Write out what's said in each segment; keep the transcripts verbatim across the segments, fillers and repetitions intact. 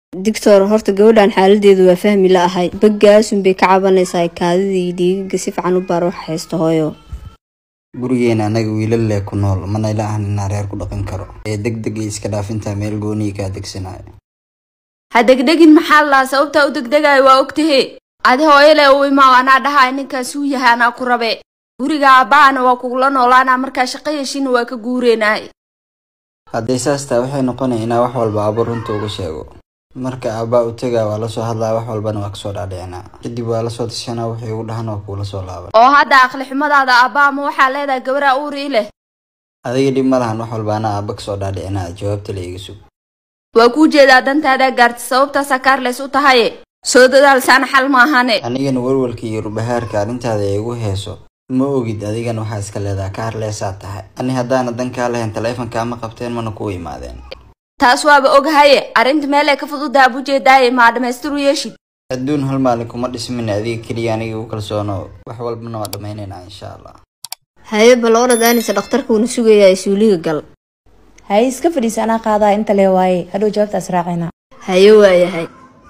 دكتور horta gabadhan xaaladeedu waa fahmi la ahay baggaas un bay ka cabanaysaa kaadidii dhiigga si fiican u baro haysto hooyo gurigeena anaga wiilal leh ku nool mana ilaahan in reer ku dhaqan karo ee degdeg iska dhaafinta meel gooni ka degsanay ha degdegin maxaa la sababta u degdegay waa ogtahay adi hooyo leh oo ima ana dhahay ninkaas uu yahay ana ku rabe guriga abaana waa ku la noolaana marka shaqayashin waa ka guureenay haday saasta waxay noqonaysaa in wax walba aba runta uga sheego marka aba u tagaa waa la soo hadlaa wax walbana waa ka soo dhaadheena kadib waa la soo tashanaa wixii uu dhahan oo kula soo laaban oo hadda aqli xumadaada aba ma waxa leedahay gabadha uur ileh adiga dib malahan wax walba ana aba ka soo dhaadheena jawaabta la iga sug waa ku jeedaa dantaada gaartay sababta sakarleys u tahay soo dadaal san xal ma ahane anigana walwalkii iyo rubahaarka arintaada ay igu heeso ma ogid adigana waxa iska leedahay Carles aad tahay ani hadaan danka lahayn telefonka ma qabteen mana ku imaadeen taas waaba ogahay arinta meel ay ka fududaa buu jeeday ma dhameystiro yeeshid adduun hal maalin kuma dhismin adiga kaliya aniga u kalsoono wax walbana waa dhameynayna insha Allah haye baloorada aanisa dhakhtarku uu sugayaa isuuliga gal haye iska fadhiisana qaadaa inta lee waaye hadhow jawaabtaas raacina haye waayahay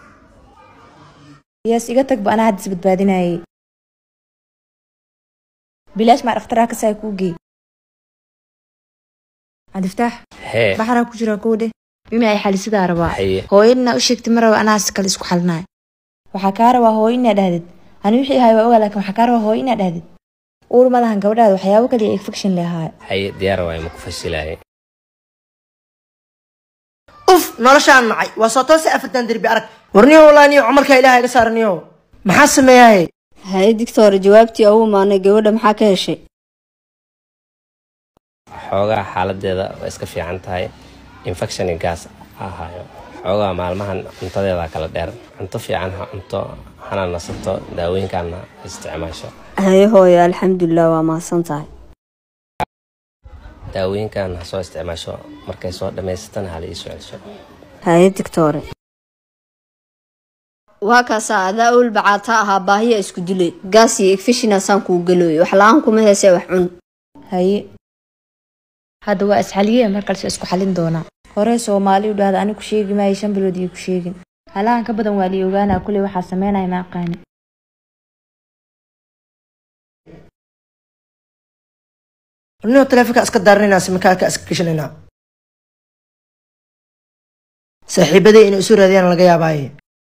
yes iga tag bana hadis badbaadinayay bilash ma dhakhtarka ka say ku geey adiftah hee baxra ku jira koode bima ay xalisada rabaa hooyadna u sheegtay mar ana askal isku xalnaa waxa ka rabaa hooyadna dhahdid ani wixii hay waa ogaa laakiin waxa ka rabaa hooyadna dhahdid uur malahan gabadhaada waxyaabo kale infection leeyahay hay diyaar way ma ku fasilaayay uf noloshaan nacay waa soo toos afartan dirbi arag warniyo walaani umarka ilaahay ka saarniyo maxaa sameeyay haye doctor jawaabtii ugu maanay gabadha maxaa ka heshay xoogaa xaaladeeda waa iska fiican tahay infection gas ahaayo xoogaa maalmahan cuntadeeda kala dheer cunto fiican ha cunto hana nasato daawooyinkana isticmaasho haye hooyo alxamdulillah waa maasan tahay daawooyinkan ha soo isticmaasho markay soo dhameystaan hal ii soo celsho haye doctor waa ka saada ul bacaata aha baahiya isku dilay gas iyo infection san ku galooy wax laan kuma heesay wax cun haye hada waa isxaliye markaas isku xalin doona hore Soomaali u dhaad ani ku sheegi ma shan bilood iyo ku sheegin halaan ka badan waa li ogaana kulay waxa sameynay ma aqaan warniyo telefonka iska daarnayna simkaarka iska gashanayna saaxiibadii inay isu raadiyaan laga yaabay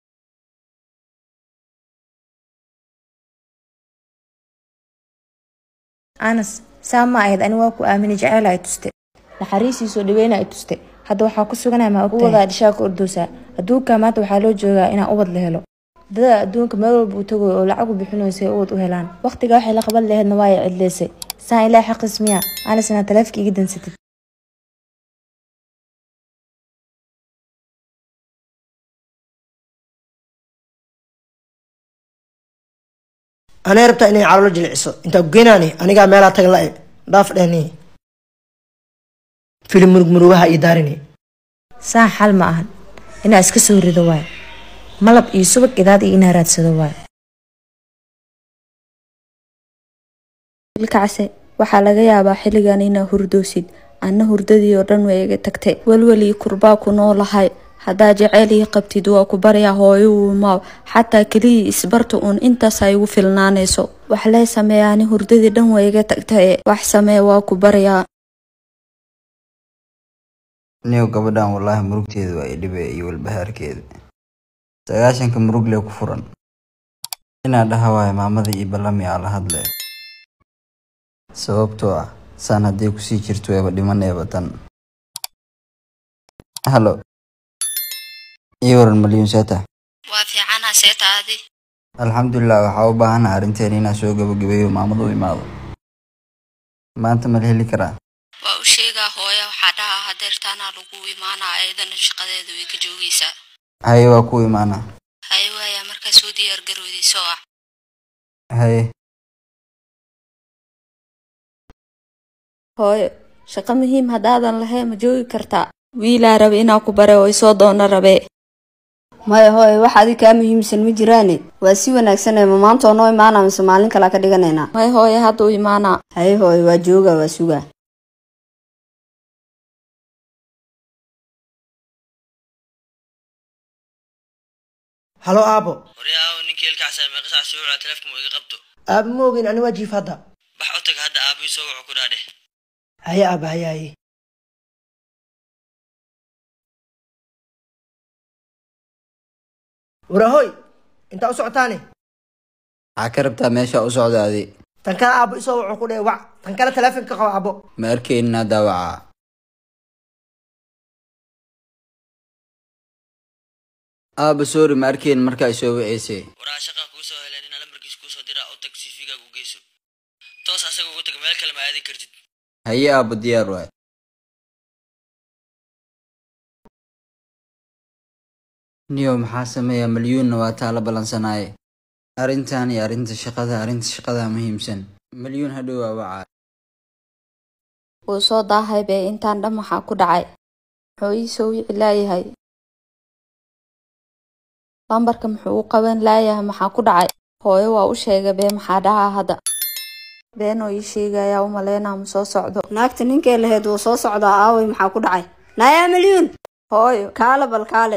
anas sama ayd ani waa ku aamini jacayl ay tuste naxariisi soo dhaweena ay tuste hadda waxa ku suganay ma ogtahay wada dishaa ku ordoosa adduunka maanta waxa loo joogaa ina ubad la helo dada adduunka meel walba uu tago oo lacag u bixinayso ubad u helaan waqtiga waxa la qabad lahaydna waa ay cidleysay saan ilaa xaq ismiya anasna taleefki iga dansatid أنا ربط إني على وجه العصا أنت وجيناني أنا قاعد مالا تغلق ضاف لاني فيلم مرق مروها يدارني سان حال ما أهل إن أسكسو رضواي ملب يسوبك إذا دي إنها راد سدواي الكعسة waxaa laga yaabaa xilligan inaa hurdoosid anna hurdadii oo dhan way iga tagtay walwali kurbaa ku noolahay hadaa jecel ii qabtid waa ku barya hooyo ma xataa kaliya isbarto uun intaas ay ugu filnaanayso wax la sameeyaan hurdadii dhan way iga tagtay wax samee waa ku barya niyo gabadhan wallahi murugteedu ay dhibay iyo walbahaarkeeda sagaashanka murug leh ku furan ina dhahawaay maamada iyo balami ala hadlay sababtoo ah saan hadii ku sii jirto waba dhimanayba tan halo يورن مليون ساتا وافي عنها ساتا هذه الحمد لله وحاوبا أنا أرنتين هنا سوق بجبيه ومعمضو يماضو ما أنت ملهي لي كرا وأشيغا هويا وحدها هدرتانا لقوي معنا أيضا الشقادة ذويك جوغيسا هاي كوي معنا هايوا يا مركز سودي أرقرو دي سوا هاي هوي شقا مهم هدادا لهي مجوغي كرتا ويلا ربي إنا كبري ويسو دونا ربي maya hooyo waxa ka muhiimsan ma jiraan waa si wanaagsan ee maanta oo noo imaanaa Soomaaliin kala ka dhiganayna maya hooyo hadda u imaana hay hooyo waa jooga waa suga هلو ابو ورياو نينكي الكعسه ما قصع سوق على تلفكم ويغا قبطو اب موغين انا واجي فدا بح اوتك هدا ابي سو وخو كداده هيا ابا هيا هي وراهوي انت اسعتاني عكربتا ماشا أسعد هذه tan kale aabo isoo wuxuu ku dhahay wac tan kale telefoonka qabo aabo ما أركينا دواعا أب سوري ما أركين مركا يسوي عيسي ورا شقه كو سو هلين لمركيس كو سو ديرا اوتك سيفيغا كو جيسو توس اسغو ugu tag meel kale ma aadi kartid هيا أبو ديار واي نيو محاسمة يا مليون نواتا لبلانساناي أرنتاني أرنت شقدا أرنت شقدا مهمسن مليون هدوا وعا wuu soo daahay bee intaan dhan waxaa ku dhacay muxuu ii soo wici laayahay lambarka muxuu u qaban laayahay maxaa ku dhacay hooyo waa u sheegay bee maxaa dhahaa hadda beenoo ii sheegayaa u maleynaa ma soo socdo naagta ninkee lahayd wuu soo socdaa aaway maxaa ku dhacay naaya milyuun hooyo kaale bal kaale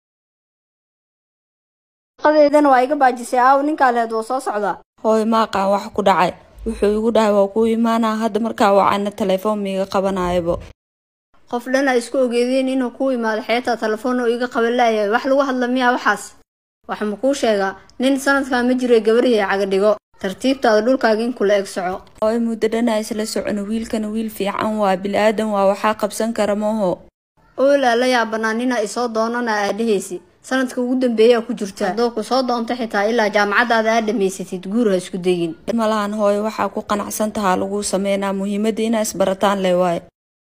qadeedana waa iga baajisay aaw ninkaa lahayd wuu soo socdaa hooyo ma aqaan wax ku dhacay wuxuu igu dhahay waa kuu imaanaa hadda markaa wacana telefoon miiga qabanayabo qof dhan ay isku ogeedeen inuu ku imaado xeeta telefoon oo iga qaban laayahay wax lagu hadla miyaa waxaas waxa ma kuu sheegaa nin sanadkaa ma jiray gabariyay caga dhigo tartiibtaada dhulkaaga in kula eg soco hooyo muddo dhan ay isla socono wiilkana wiil fiican waa bilaadan waa waxaa qabsan kara mooho oolaa la yaabanaa nina isoo doonana aadhahaysi sanadka ugu dambeeyaa ku jirta haddoo ku soo doonto xitaa ilaa jaamacadaada aad dhamaysatid guur ha isku degin malahan hooyo waxaa ku qanacsan tahaa lagu sameynaa muhiimadda inaa isbarataan le waaye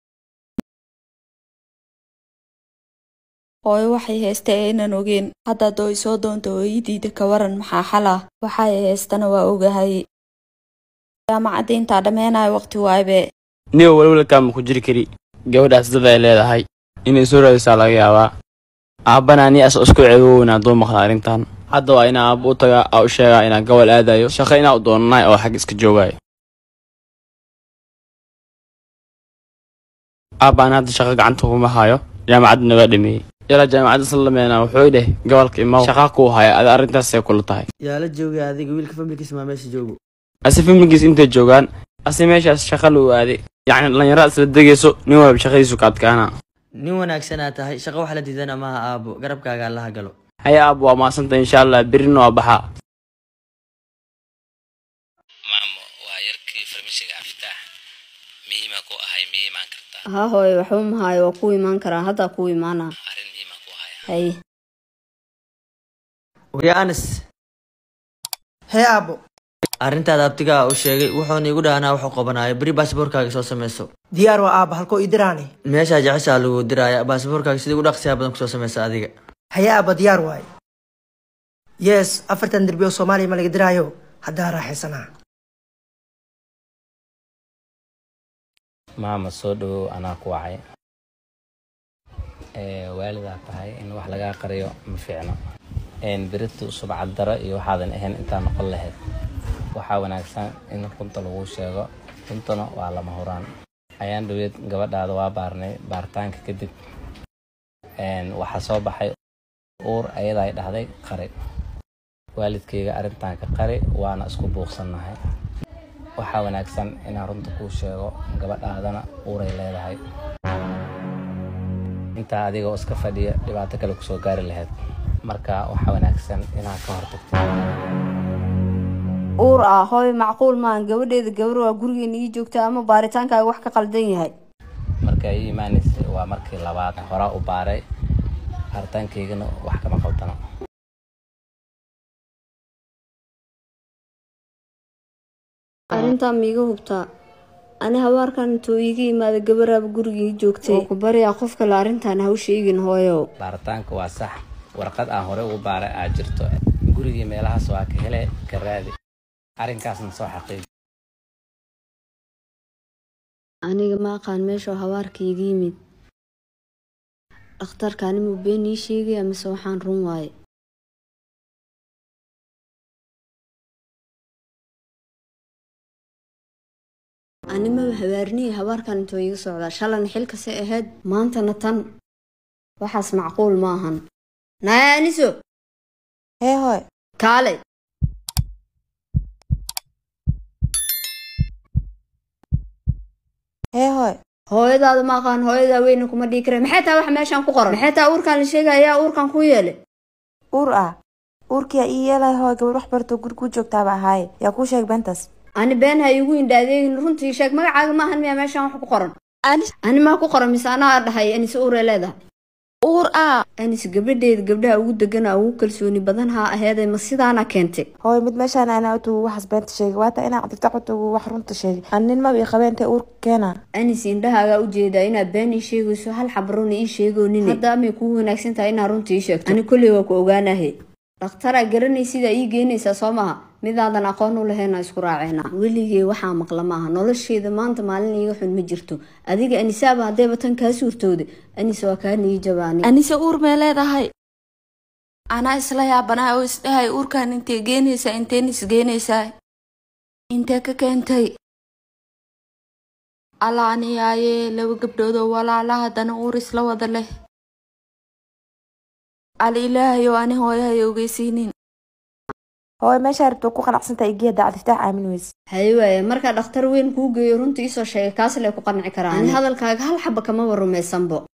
hooyo waxay heystay aynan ogeen hadda haddoo i soo doonto oo ii diida ka waran maxaa xal ah waxay heystana waa ogahay jaamacadda intaa dhameenayo waqti waaybee niyo walwalkaama ku jiri kari gabadhaas dad ay leedahay inay soo raadisaa laga yaabaa aabbana ani as isku ceewownaa doo maqla arrintan hadda waa inaa aabba u tagaa aa u sheegaa inaan gobol aadayo shaqo inaa u doonanaay oo xag iska joogayo aabbaan hadda shaqo gacanta kuma hayo jaamacadda naga dhameeyey yala jaamacadda sallameena wuxuu dheh gobolka imaw shaqaa kuu haya ada arrintaasay kula tahay yaa la joogay adiga wiilka familkiisa maa meesha joogo ase familkiisa intay joogaan ase meeshaas shaqa lagu aaday yacni dhallinyarada isla degayso nin walba shaqadiisu ka adkaana nin wanaagsanaa tahay shaqo wax la diidana maaha aabo garabkaaga allaha galo haya aabbo waa mahadsanta insha allah berrina waa baxaa maamo waa yarkii farmashiga aftaax muhiima ku ahay miyay imaan kartaa haa hooyo waxba mahaayo waa ku imaan karaa haddaa ku imaanaa arrin muhiima ku haya hay wariya anas hee aabo arrintaada abtigaa u sheegay wuxuuna igu dhahanaa wuxuu qabanayo beri baasboorkaaga soo samayso diyaar waa aaba halkoo ii diraani meeshaa jeceshaa lagu diraaya baasboorkaaga sidii ugu dhaqsiyaa badan kusoo samaysa adiga haya aaba diyaar waaye yes afartan derbi oo soomaaliya ma laga diraayo haddaa raaxaysanaa maama soo dhawow anaa ku wacay waalidaa tahay in wax lagaa qariyo ma fiicno beritu subcad daro iyo waxaadan ahayn intaa noqon lahayd waxaa wanaagsan in runta lagu sheego runtana waa lama huraan ayaan dhaweed gabadhaada waa baarnay baaritaanka kadib waxaa soo baxay uur ayadaa ay dhahday qari waalidkayga arrintaanka qari waana isku buuqsannahay waxaa wanaagsan inaan runta kuu sheego gabadhaadana uuray leedahay intaa adigoo iska fadhiya dhibaato kale kusoo gaari lahayd marka waxaa wanaagsan inaad ka hortagto uur ah hooy macquul maan gabadheeda gabar waa gurigeena ii joogta ama baaritaankaaga wax ka qaldan yahay marka ii imaanaysay waa markii labaad horaa u baaray baaritaankaygana wax kama qaldano arrintaa miiga hubtaa ani habaarkan intuu iiga yimaada gabaraaba gurigii joogtay oo ku baryaa qof kale arrintaan ha u sheegin hooyo baaritaanka waa sax warqad aan hore ugu baaray aad jirto gurigii meelahaas waa ka hele ka raadi arrinkaasna soo xaqiiji aniga ma aqaan meeshuu habaarka iiga yimid dhakhtarka animuu been ii sheegaya mise waxaan run waaye animaba habaarniya habaarkan intuu iiga socdaa shalan xilkase ahayd maantana tan waxaas macquul ma ahan naaya aniso hee hooy kaalay hee hooy hooyadaada ma aqaan hooyadaa weyna kuma dhihi kare maxay tahay wax meeshaan ku qoran maxay tahay uurkaan la sheegayaa uurkaan ku yeelay uur ah uurkiyaa ii yeelay hooy gabar wax barto guri kuu joogtaaba ahaaye yaa kuu sheeg beentaas ani been ha iigu indhaadeegin runtii sheeg magacaaga maahan miyaa meeshaan wax ku qoran ani maa ku qoran mise anaa dhahay anis uuree leedahay uur ah anis gabadheeda gabdhaha ugu degana ugu kalsooni badan haa aheeday ma sidaana keentay hooy mid meeshaan anaa utugu waxaas beenta sheegay waata inaa cabdifta utugu wax runta sheegay an nin maba ii qabeentay uur keena anis indhahaagaa ujeedaa inaad been ii sheegayso hal xabaruna ii sheegoonine hadda amay kugu wanaagsan tahay inaad runta ii sheegto ani kolley waa ku ogaanahe dhakhtaraa garanay sidaa ii geynaysaa soo maha midaadan aqoon u lahayna isku raaceena weligey waxaa maqla maaha nolosheeda maanta maalin iiga xun ma jirto adiga anisaaba haddayba tan kaa suurtooda anis waa kaa nii jabaani anise uur mee leedahay anaa isla yaabanaa oo isdhahay uurkan intee geenaysaa inteen isgeenaysaa intee ka keentay alla aniyaaye laba gabdhoodoo walaala haddana uur isla wada leh al ilaahayo ani hooyahay ogeysiinin hooy meeshaa rabto ku qanacsantahay igeeda cabdiftaax aamin weyse haye waaye markaa dhakhtar weyn kuu geeyo runta iisoo sheegay kaas lee ku qanci karaa ani hadalkaaga hal xaba kama warumaysanbo